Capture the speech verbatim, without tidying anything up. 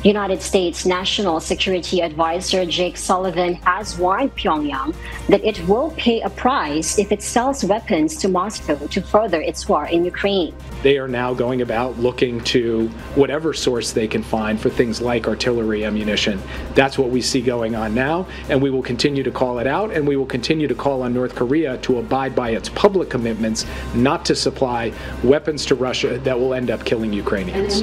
United States National Security Advisor Jake Sullivan has warned Pyongyang that it will pay a price if it sells weapons to Moscow to further its war in Ukraine. They are now going about looking to whatever source they can find for things like artillery ammunition. That's what we see going on now, and we will continue to call it out, and we will continue to call on North Korea to abide by its public commitments not to supply weapons to Russia that will end up killing Ukrainians.